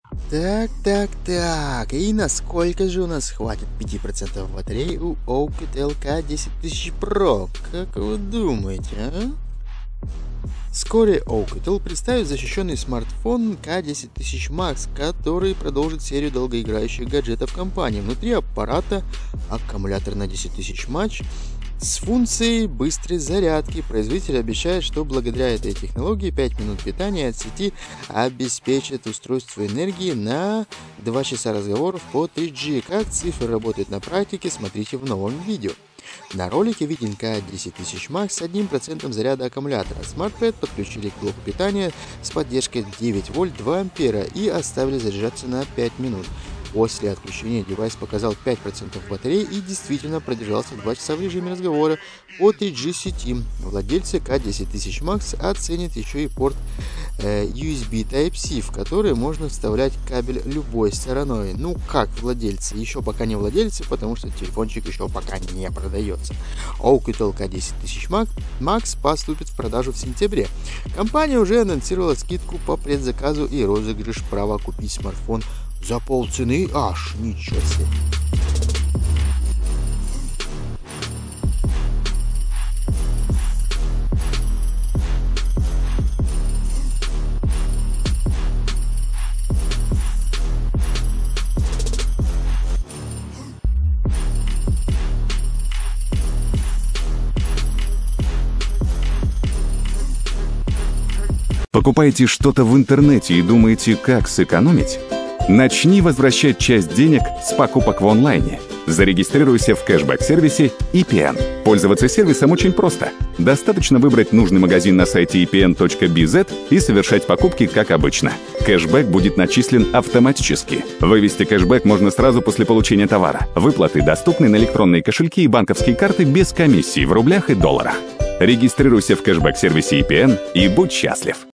Так. И насколько же у нас хватит 5% батареи у Oukitel K10000 Pro? Как вы думаете, а? Вскоре Oukitel представит защищенный смартфон K10000 Max, который продолжит серию долгоиграющих гаджетов компании. Внутри аппарата аккумулятор на 10000 мАч с функцией быстрой зарядки. Производитель обещает, что благодаря этой технологии 5 минут питания от сети обеспечит устройство энергии на 2 часа разговоров по 3G. Как цифры работают на практике, смотрите в новом видео. На ролике виден K10000 Max с 1% заряда аккумулятора. SmartPad подключили к блоку питания с поддержкой 9 вольт 2 ампера и оставили заряжаться на 5 минут. После отключения девайс показал 5% батареи и действительно продержался 2 часа в режиме разговора по 3G сети. Владельцы K10000 Max оценят еще и порт USB Type-C, в который можно вставлять кабель любой стороной. Ну как владельцы? Еще пока не владельцы, потому что телефончик еще пока не продается. Oukitel K10000 Max поступит в продажу в сентябре. Компания уже анонсировала скидку по предзаказу и розыгрыш права купить смартфон за полцены аж. Ничего себе. Покупаете что-то в интернете и думаете, как сэкономить? Начни возвращать часть денег с покупок в онлайне. Зарегистрируйся в кэшбэк-сервисе EPN. Пользоваться сервисом очень просто. Достаточно выбрать нужный магазин на сайте epn.bz и совершать покупки как обычно. Кэшбэк будет начислен автоматически. Вывести кэшбэк можно сразу после получения товара. Выплаты доступны на электронные кошельки и банковские карты без комиссий в рублях и долларах. Регистрируйся в кэшбэк-сервисе EPN и будь счастлив.